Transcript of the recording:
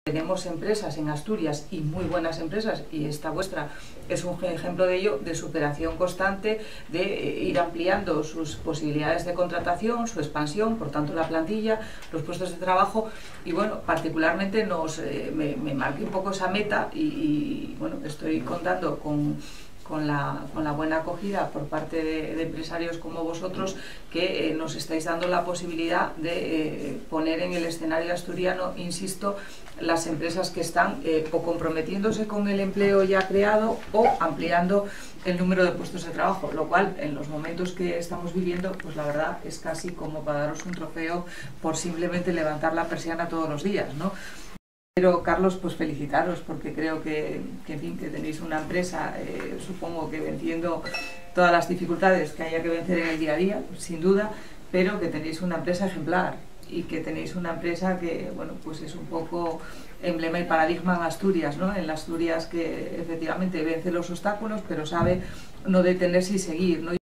Tenemos empresas en Asturias y muy buenas empresas, y esta vuestra es un ejemplo de ello, de superación constante, de ir ampliando sus posibilidades de contratación, su expansión, por tanto la plantilla, los puestos de trabajo, y bueno, particularmente me marqué un poco esa meta y bueno, estoy contando con la buena acogida por parte de empresarios como vosotros, que nos estáis dando la posibilidad de poner en el escenario asturiano, insisto, las empresas que están o comprometiéndose con el empleo ya creado o ampliando el número de puestos de trabajo, lo cual en los momentos que estamos viviendo, pues la verdad es casi como para daros un trofeo por simplemente levantar la persiana todos los días, ¿no? Pero Carlos, pues felicitaros, porque creo en fin, que tenéis una empresa, supongo que venciendo todas las dificultades que haya que vencer en el día a día, sin duda, pero que tenéis una empresa ejemplar y que tenéis una empresa que, bueno, pues es un poco emblema y paradigma en Asturias, ¿no? En Asturias que efectivamente vence los obstáculos, pero sabe no detenerse y seguir, ¿no?